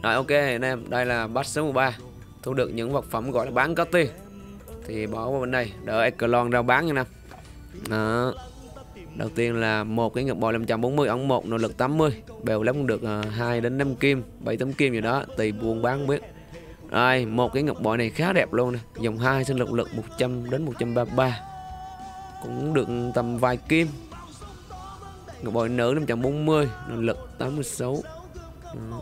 Rồi ok anh em, đây là batch số 13. Thu được những vật phẩm gọi là bán có tiền thì bỏ vào bên đây đỡ Echelon ra bán nha nè. Đó. Đầu tiên là một cái ngọc bội 540 ống 1 nội lực 80, bèo lắm cũng được 2 đến 5 kim, 7 tấm kim gì đó tùy buôn bán không biết. Rồi, một cái ngọc bội này khá đẹp luôn nè, dòng 2 sinh lực 100 đến 133. Cũng được tầm vài kim. Ngọc bội nữ 540, nội lực 86. Đó.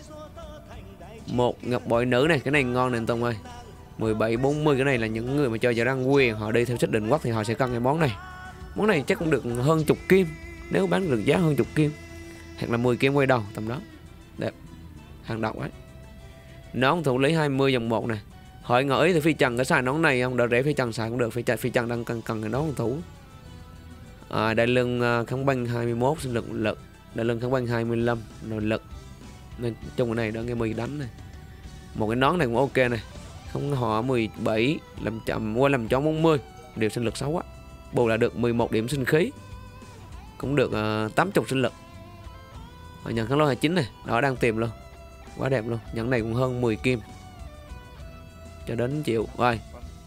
Một ngọc bội nữ này, cái này ngon nè anh Tông ơi. 1740, cái này là những người mà chơi giờ răng quyền, họ đi theo sách định quốc thì họ sẽ cần cái món này. Món này chắc cũng được hơn chục kim, nếu bán được giá hơn chục kim, hoặc là 10 kim quay đầu tầm đó. Đẹp, hàng độc ấy. Nón thủ lý 20 dòng 1 này. Hỏi ngỏ ý thì Phi Trần có xài nón này không? Đỡ rẻ Phi Trần xài cũng được. Phi Trần đang cần cái nón thủ. Đại lưng kháng băng 21 sinh lực lực. Đại lưng kháng băng 25 nội lực. Nên trong cái này đó nghe mì đánh này. Một cái nón này cũng ok này. Không họ 17 làm chậm qua làm chó 40, điều sinh lực 6 á. Bù là được 11 điểm sinh khí. Cũng được 80 sinh lực. Nhận kháng lôi 29 này, đó đang tìm luôn. Quá đẹp luôn, nhận này cũng hơn 10 kim. Cho đến chịu. Rồi.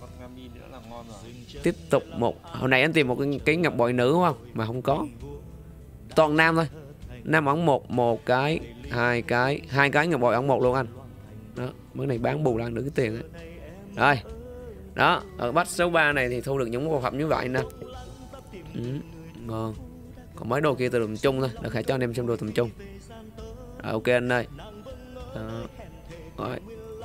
Tiếp tục một, hồi nãy anh tìm một cái ngọc bội nữ đúng không? Mà không có. Toàn nam thôi. Nam ống 1 cái, 2 cái ngọc bội ống 1 luôn anh. Đó, mới này bán bù lại được cái tiền ấy. Rồi. Đó, ở batch số 3 này thì thu được những vật phẩm như vậy nè. Ngon. Còn mấy đồ kia từ đồ tầm trung thôi, để khải cho anh em xem đồ tầm trung. Rồi, ok anh ơi. Đó. Rồi.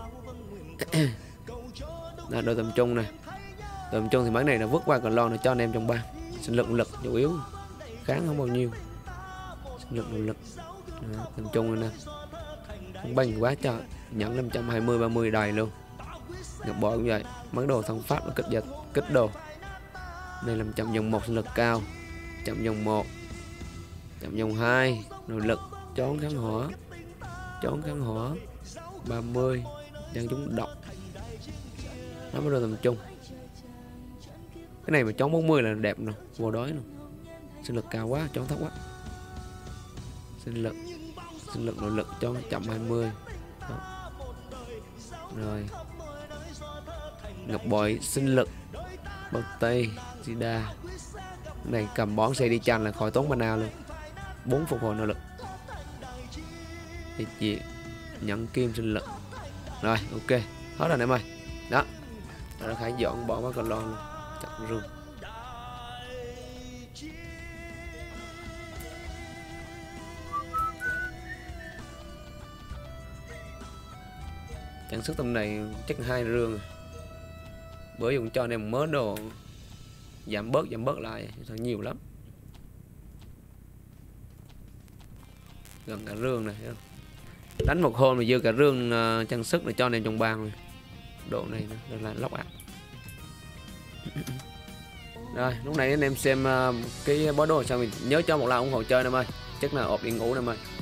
Đó, đồ tầm trung này. Tầm trung thì mấy này là vứt qua còn lo để cho anh em trong ban. Sinh lực chủ yếu, kháng không bao nhiêu. Sinh lực. Đó, tầm trung này nè. Không bành quá cho, nhận 520 30 đầy luôn. Ngọc bội cũng vậy, mấy đồ thông pháp là kích đồ. Đây là chậm dòng 1 sinh lực cao, chậm dòng 1, chậm dòng 2 nội lực, chón kháng hỏa 30, đang chúng độc. Đó mới đồ tầm trung. Cái này mà chón 40 là đẹp rồi, vô đói luôn. Sinh lực cao quá, chón thấp quá. Sinh lực nội lực chón chậm 20. Đó. Rồi. Ngọc bội sinh lực bao tây Zida. Này cầm bón xe đi chanh là khỏi tốn mana luôn. 4 phục hồi nội lực. Thì chị nhận kim sinh lực. Rồi ok, hết rồi em ơi. Đó. Rồi Khải dọn bỏ mắt còn lon luôn. Chặt rương. Trang sức tầm này chắc 2 rương rồi. Bữa dùng cho anh em mớ đồ giảm bớt lại thật nhiều lắm. Gần cả rương này thấy không? Đánh một hôm mà dư cả rương trang sức để cho anh em trong bang rồi. Độ này nữa là lóc ạc. Rồi lúc này anh em xem cái bó đồ sao mình nhớ cho một like ủng hộ chơi em ơi. Chắc là ộp điện ngủ em ơi.